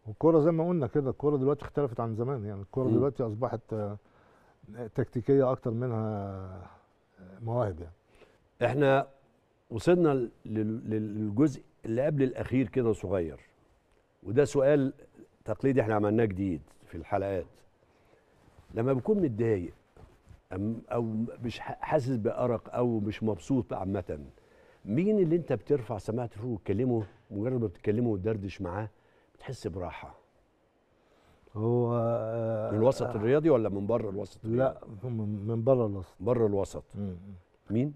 والكوره زي ما قلنا كده، الكوره دلوقتي اختلفت عن زمان، يعني الكوره دلوقتي اصبحت تكتيكيه اكتر منها مواهب يعني. احنا وصلنا للجزء اللي قبل الاخير كده صغير، وده سؤال تقليدي احنا عملناه جديد في الحلقات. لما بكون متضايق او مش حاسس بأرق او مش مبسوط عامه، مين اللي انت بترفع سماعه التليفون وتكلمه؟ مجرد ما بتتكلمه وتدردش معاه بتحس براحه؟ هو من الوسط الرياضي ولا من بره الوسط الرياضي؟ لا، من بره الوسط. بره الوسط. مين؟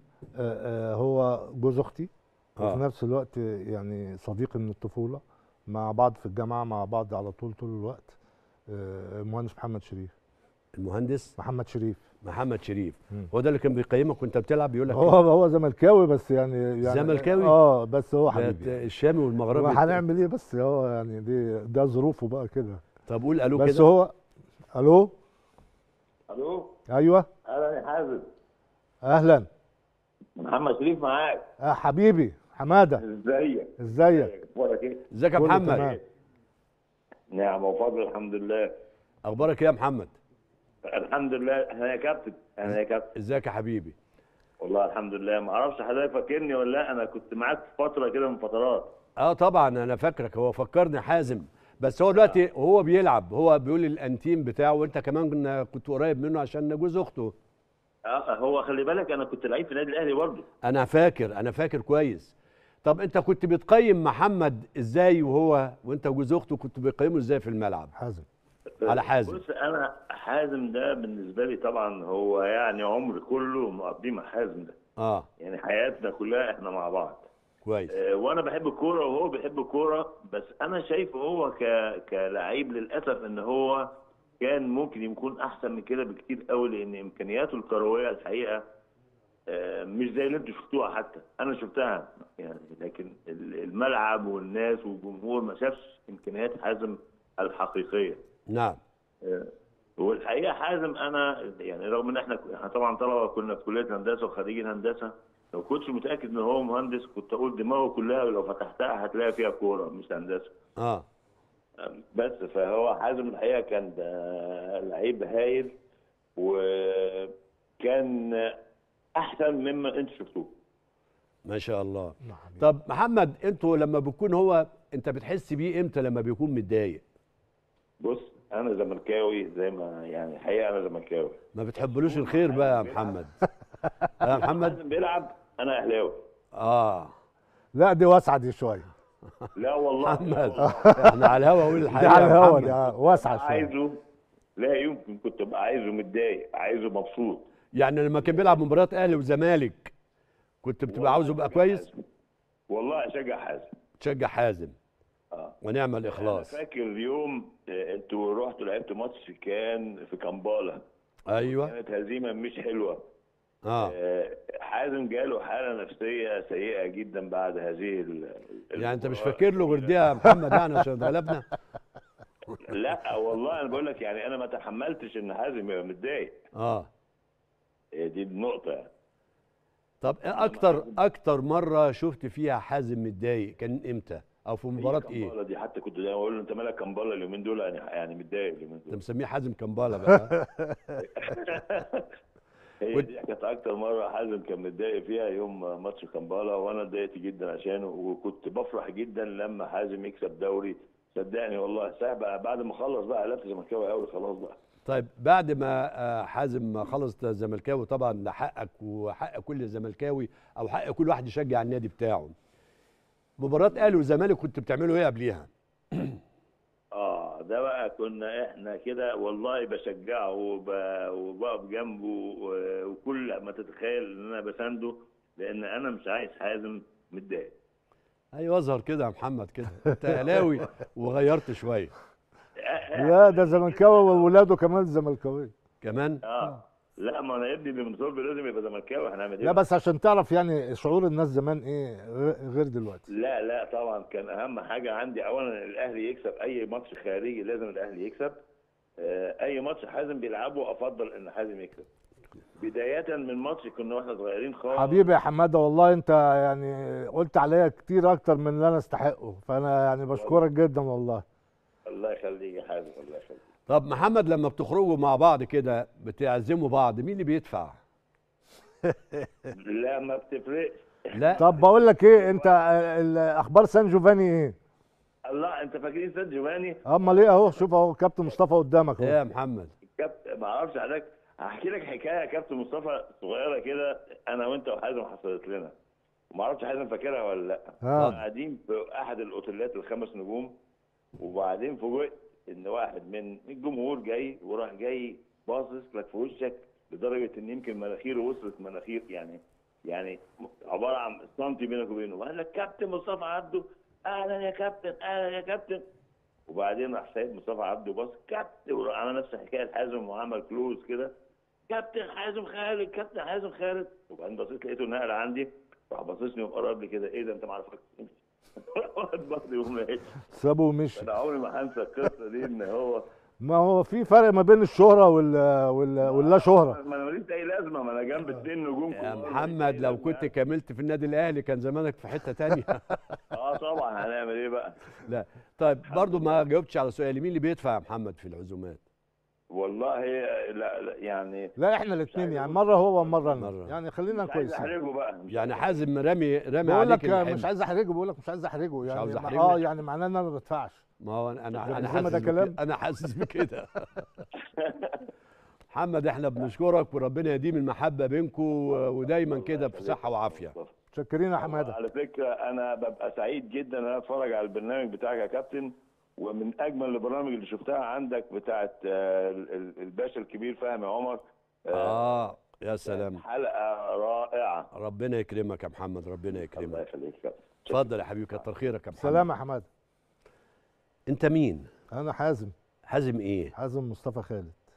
هو جوز اختي، وفي نفس الوقت يعني صديقي من الطفوله، مع بعض في الجامعه مع بعض على طول الوقت. المهندس محمد شريف. المهندس محمد شريف. هو ده اللي كان بيقيمك وانت بتلعب، بيقول لك هو زملكاوي، بس يعني زملكاوي بس هو حبيبي يعني. الشامي والمغربي. هنعمل ايه؟ بس هو يعني ده ظروفه بقى كده. طب قول الو بس كده. هو الو. ايوه. اهلا يا حازم. اهلا. محمد شريف معاك. حبيبي حماده. ازيك؟ اخبارك ايه؟ ازيك يا محمد؟ نعم وفضل، الحمد لله. اخبارك ايه يا محمد؟ الحمد لله. اهلا يا كابتن. ازيك يا حبيبي؟ والله الحمد لله. ما اعرفش حضرتك فاكرني ولا لا، انا كنت معاك في فتره كده من فترات. طبعا انا فاكرك، هو فكرني حازم، بس هو دلوقتي وهو بيلعب هو بيقول الانتيم بتاعه، وانت كمان كنت قريب منه عشان جوز اخته. هو خلي بالك انا كنت لعيب في النادي الاهلي برضه. انا فاكر كويس. طب انت كنت بتقيم محمد ازاي وانت وجوز اخته كنت بتقيمه ازاي في الملعب؟ على حازم. بص، انا حازم ده بالنسبه لي طبعا هو يعني عمري كله مقضيه مع حازم ده. يعني حياتنا كلها احنا مع بعض. كويس. وانا بحب الكوره وهو بيحب الكوره، بس انا شايف هو كلاعب للاسف ان هو كان ممكن يكون احسن من كده بكتير قوي، لان امكانياته الكرويه الحقيقه مش زي اللي انتوا شفتوها، حتى انا شفتها يعني، لكن الملعب والناس والجمهور ما شافش امكانيات حازم الحقيقيه. نعم. والحقيقه حازم انا يعني رغم ان احنا طبعا طلبه كنا في كليه هندسه وخريجين هندسه، لو كنتش متاكد ان هو مهندس كنت اقول دماغه كلها لو فتحتها هتلاقي فيها كوره مش هندسه. بس فهو حازم الحقيقه كان لعيب هايل، وكان احسن مما انتوا شفتوه. ما شاء الله. طب محمد، انتوا لما بيكون انت بتحس بيه امتى لما بيكون متضايق؟ بص، انا زملكاوي زي ما يعني الحقيقه انا زملكاوي. ما بتحبلوش الخير بقى يا محمد؟ يا محمد حازم بيلعب انا اهلاوي. لا دي واسعه دي شويه. لا والله محمد احنا على الهوا، اقول الحقيقه. دي على الهوا، دي واسعه شويه. عايزه، لا يمكن كنت ابقى عايزه متضايق، عايزه مبسوط. يعني لما كان بيلعب مباريات اهلي وزمالك كنت بتبقى عاوزه يبقى كويس؟ والله اشجع حازم. تشجع حازم. ونعم الاخلاص. انا فاكر يوم انتوا رحتوا لعبتوا ماتش كان في كامبالا. ايوه. كانت هزيمه مش حلوه. حازم جاله حاله نفسيه سيئه جدا بعد هذه يعني انت مش فاكر له غير دي يا محمد يعني عشان اتغلبنا؟ لا والله انا بقول لك يعني انا ما تحملتش ان حازم يبقى متضايق. دي النقطه يعني. طب اكتر مره شفت فيها حازم متضايق كان امتى؟ او في مباراه ايه؟ كامبالا دي حتى كنت دايما اقول له انت مالك كامبالا اليومين دول، يعني متضايق اليومين دول. انت مسميه حازم كامبالا بقى؟ هي دي كانت اكتر مره حازم كان متضايق فيها، يوم ماتش كامبالا، وانا اتضايقت جدا عشانه، وكنت بفرح جدا لما حازم يكسب دوري. صدقني والله ساعه بعد ما خلص بقى قلبت زملكاوي قوي خلاص بقى. طيب بعد ما حازم خلص زملكاوي، طبعا ده حقك وحق كل زملكاوي او حق كل واحد يشجع النادي بتاعه. مباراه اهلي والزمالك كنت بتعملوا ايه قبليها؟ ده بقى كنا احنا كده والله بشجعه وبقف جنبه، وكل ما تتخيل ان انا بسنده، لان انا مش عايز حازم متضايق. ايوه اظهر كده يا محمد كده، انت اهلاوي وغيرت شويه. لا ده زملكاوي وولاده كمان زملكاوي كمان. لا ما انا ابني اللي من صلبي لازم يبقى زملكاوي، هنعمل ايه؟ لا بس عشان تعرف يعني شعور الناس زمان ايه غير دلوقتي. لا طبعا كان اهم حاجه عندي اولا الاهلي يكسب، اي ماتش خارجي لازم الاهلي يكسب. اي ماتش حازم بيلعبه افضل ان حازم يكسب، بدايه من ماتش كنا واحنا صغيرين خالص. حبيبي يا حماده، والله انت يعني قلت عليا كتير اكتر من اللي انا استحقه، فانا يعني بشكرك جدا والله. الله يخليك يا حازم، الله يخليك. طب محمد، لما بتخرجوا مع بعض كده بتعزموا بعض، مين اللي بيدفع؟ لا ما بتفرقش. لا طب بقول لك ايه، انت اخبار سان جوفاني ايه؟ الله، انت فاكرين سان جوفاني؟ امال ايه، اهو شوف اهو كابتن مصطفى قدامك ايه اهو. يا محمد؟ كابتن ما اعرفش حضرتك، هحكي لك حكايه يا كابتن مصطفى صغيره كده، انا وانت وحازم حصلت لنا، ما اعرفش حازم فاكرها ولا لا. ها. قاعدين في احد الاوتيلات ال5 نجوم، وبعدين فوجئت ان واحد من الجمهور جاي وراح جاي باصص لك في وشك، لدرجه ان يمكن مناخيره وصلت مناخير، يعني عباره عن سنتي بينك وبينه، وقال لك كابتن مصطفى عبده، اهلا يا كابتن، اهلا يا كابتن. وبعدين راح سيد مصطفى عبده باص كابتن، وراح عمل نفس حكايه حازم وعمل كلوز كده، كابتن حازم خالد، كابتن حازم خالد. وبعدين بصيت لقيته نقل عندي، راح باصصني وقرب لي كده، ايه ده انت ما عارفك؟ واحد بصني وماشي. سابه ومشي. انا عمري ما هنسى القصه دي، ان هو ما هو في فرق ما بين الشهرة واللا شهرة. ما انا ماليش اي لازمه، ما انا جنب 2 نجوم يا كبار، محمد ماليش أي لو لازمة كنت يعني. كملت في النادي الاهلي كان زمانك في حته تانية. اه طبعا، هنعمل ايه بقى؟ لا طيب، برضو ما جاوبتش على سؤالي، مين اللي بيدفع يا محمد في العزومات؟ والله لا يعني لا احنا الاثنين عايز يعني، أقول- مرة هو ومرة انا، مرة. يعني خلينا مش عايز كويسين. احرجه بقى، مش يعني عايز حازم رامي بقول عليك لك مش الحمل. عايز احرجه، بقول لك مش عايز احرجه يعني. عاوز أحرجك؟ يعني معناه ان انا ما بدفعش. ما هو انا ده حاسس ده كلام. بكده، انا حاسس بكده. محمد احنا بنشكرك، وربنا يديم المحبه بينكم ودايما كده في صحه وعافيه. متشكرين يا حماده. على فكره انا ببقى سعيد جدا ان انا اتفرج على البرنامج بتاعك يا كابتن، ومن اجمل البرامج اللي شفتها عندك بتاعت الباشا الكبير فهمي عمر. يا سلام، حلقه رائعه. ربنا يكرمك يا محمد، ربنا الله يكرمك. يخليك يا كابتن. اتفضل يا حبيبي، كتر خيرك يا محمد. سلام يا حماده. انت مين؟ انا حازم. حازم ايه؟ حازم مصطفى خالد.